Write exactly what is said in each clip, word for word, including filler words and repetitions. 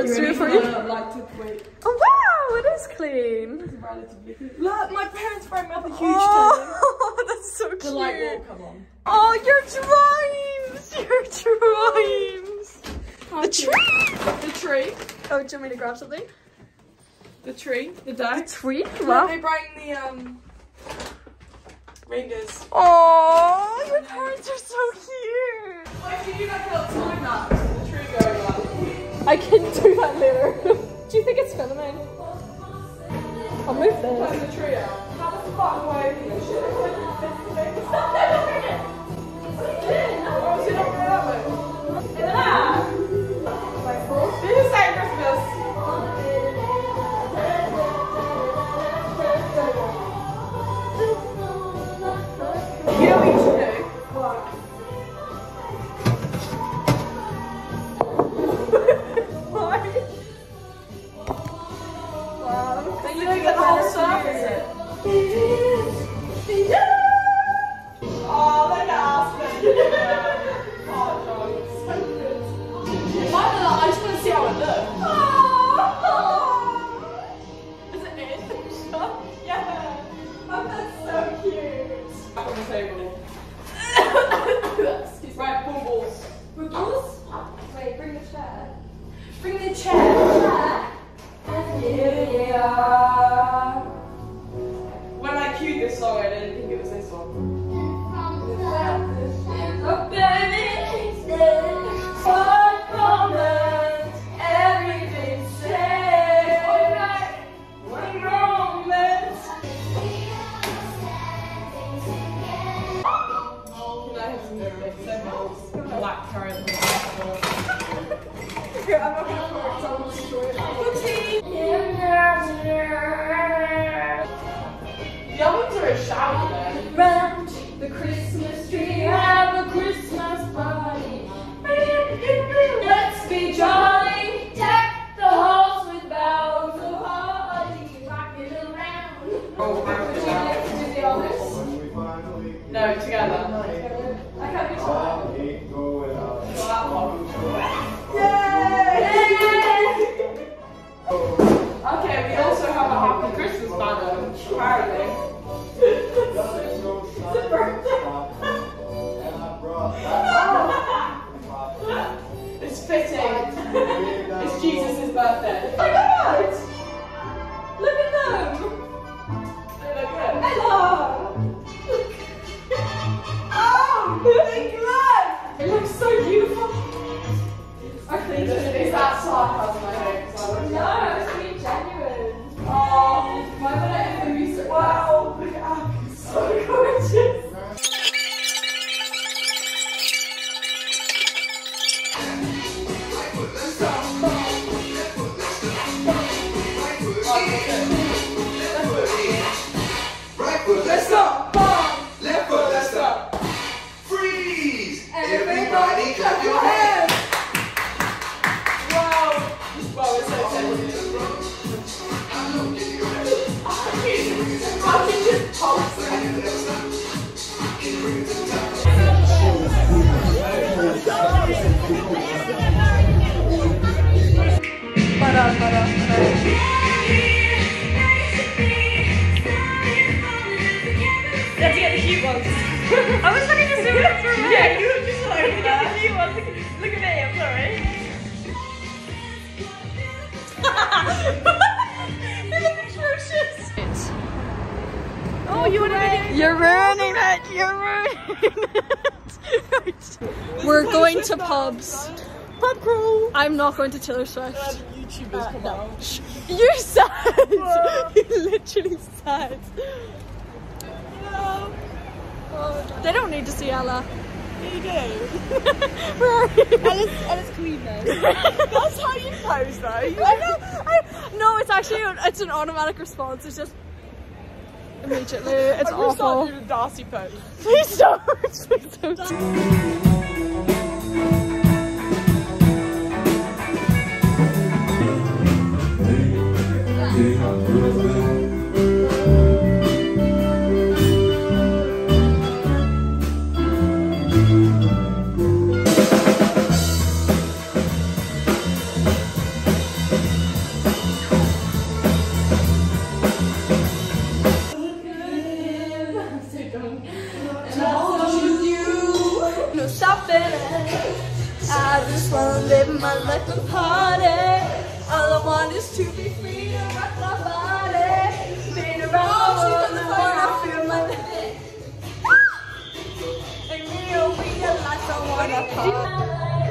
Let's do it for you. Like to wait. Oh wow, it is clean. It's relatively clean. Look, my parents brought me up a huge Oh, that's so cute. The light will come on. Oh, your drawings! Your drawings! The tree! The tree. Oh, do you want me to grab something? The tree. The The duck. tree? Look, Wow. they bring the um reindeers. Oh, your parents are so cute. Wait, can you like a little time lapse of the tree going on? I can do that later. Do you think it's filming? I'll move Put this. the tree out. How the fuck do I open this shit? Oh, is it not going that way? In the lab? This is like Christmas. You know what you should do? What? Why? Wow. Then you don't get the whole surface it. Oh, look at us. Oh, God, it's so good. Mine are like, I just want to see how it looks. Oh. Is it in? Yeah. Oh, that's so cute. Back on the table. Excuse me. Right, bubbles. Bubbles? Wait, bring the chair. Bring the chair. Yeah. When I cued this song, I didn't think it was this one. Oh, baby, one moment, everything said. One moment. Can I have some examples? Black currant. Here, I'm not gonna pour it, so I'm gonna destroy it. The albums are a shout then. Round the Christmas tree, have a Christmas party. Let's be jolly, deck the halls with boughs of holly, rocking around. Oh, Do the honors. no, together. I can't be sure. Okay, we also have a Happy Christmas banner, apparently. It's fitting. It's Jesus' birthday. Oh my God! Look at them! They look good. Hello! Oh, they glow! It looks so beautiful. I think is that sarcasm I hope? So I No, it's really genuine. Oh, why would I ever be so wow, look at that. It's so gorgeous. Let's go! Bomb! Left foot, let's go. Freeze! Everybody clap your hands! Wow! Wow, it's so sensitive. I can just pulse it. Para, para, para. Let's get the cute ones. I was looking to see what's for me. Yeah, you were just like that. The cute ones. Look, look at me, I'm sorry. They look atrocious. Oh, you want to You're ruining it. You're ruining it. We're going to pubs. Pub crawl! I'm not going to Taylor Swift. YouTubers Uh, come no. out. You're sad. You're literally sad. No. Oh, they don't need to see Ella. You do. Where are you? Ella's, Ella's clean though. That's how you pose though. You I know. I, no, it's actually it's an automatic response. It's just immediately. It's I'm gonna start awful. doing a Darcy pose. Please don't. Please don't. my life a party. All I want is to be free to rock my body. Being around the world, I wanna feel my limit. And me, oh, realize I wanna party.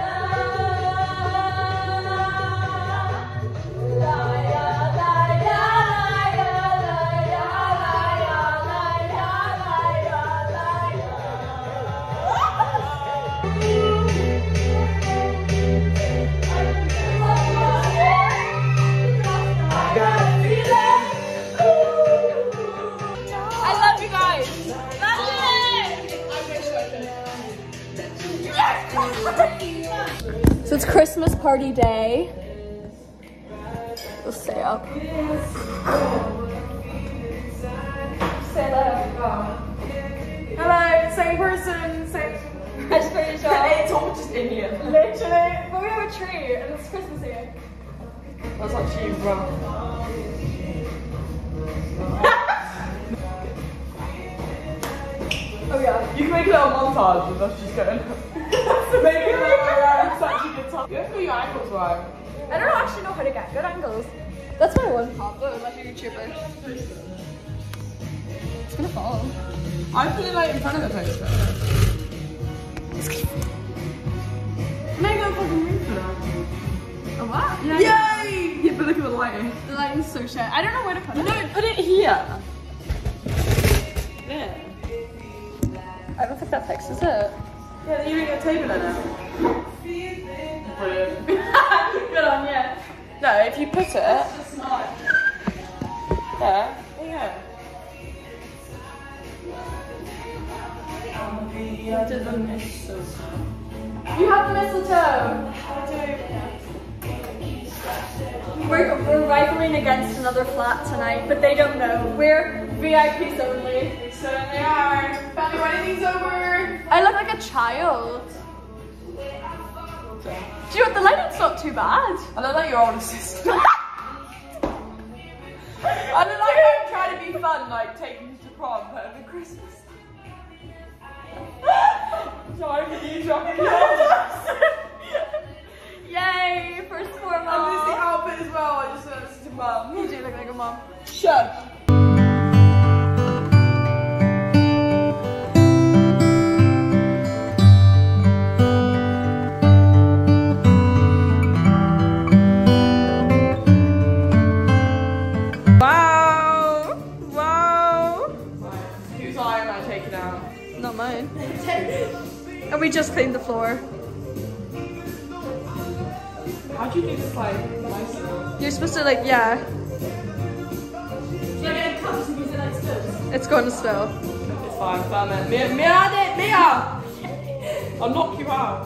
So it's Christmas party day. We'll stay up. Say hello. Hello, same person, same. That's pretty sure. It's all just in here. Literally. But we have a tree and it's Christmas here. That's actually wrong. Oh yeah. You can make a little montage of us just going. Maybe a little around. It's actually good time. You have to put your ankles right. I don't actually know how to get good angles. That's my one problem, like a YouTuber. It's gonna fall. I put it like in front of the poster. Make a fucking move for that. A what? Yay! Yay! Yeah, but look at the lighting. The lighting's so shit. I don't know where to put it. No, put it here. There. I don't think that fixes it. Yeah, then you're at a table there now. Brilliant. Good on you. No, if you put it there, there you go. To the mistletoe. You have the mistletoe. We're, we're rifling against another flat tonight, but they don't know. We're V I Ps only. We certainly are. Family wedding's over. I look like a child. Do you know what? The lighting's not too bad. I look like your older sister. I look like I'm trying to be fun, like taking you to prom, but over Christmas. Sorry for you dropping your Yay! First four And this is the outfit as well, I just want to listen to mum. You do look like a mom. Shush. Wow! Wow! Whose eye am I taking out? Not mine. And we just cleaned the floor. How'd you do this like nicely? You're supposed to like, yeah. Should I get a cup to use it like still? It's going to spill. It's fine, fine man. Mia, Mia, Mia, Mia! I'll knock you out.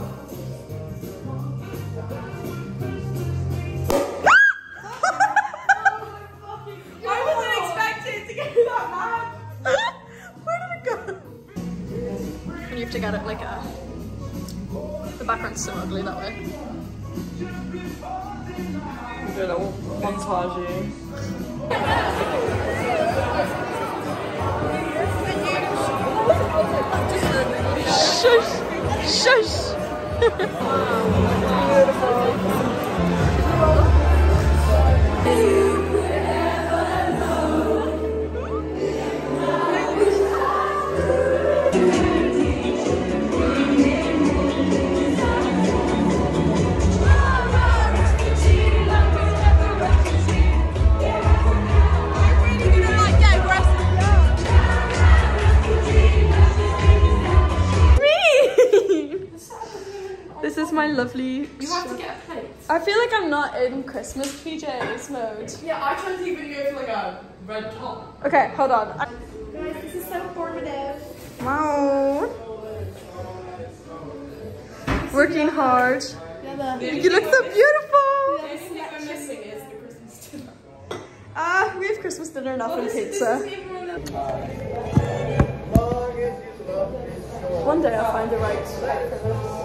I wasn't expecting it to go that mad. Where did it go? And you have to get it like a... The background's so ugly that way. Do a little montage. Shush! Shush! This is my lovely... You have to get a plate. I feel like I'm not in Christmas P Js mode. Yeah, I tried to even go for like a red top. Okay, hold on. Guys, this is so formative. Wow. Working hard. Yeah, the, You look so beautiful. The only thing we're missing is the Christmas dinner. Ah, we have Christmas dinner enough and pizza. One day I'll find the right right for this.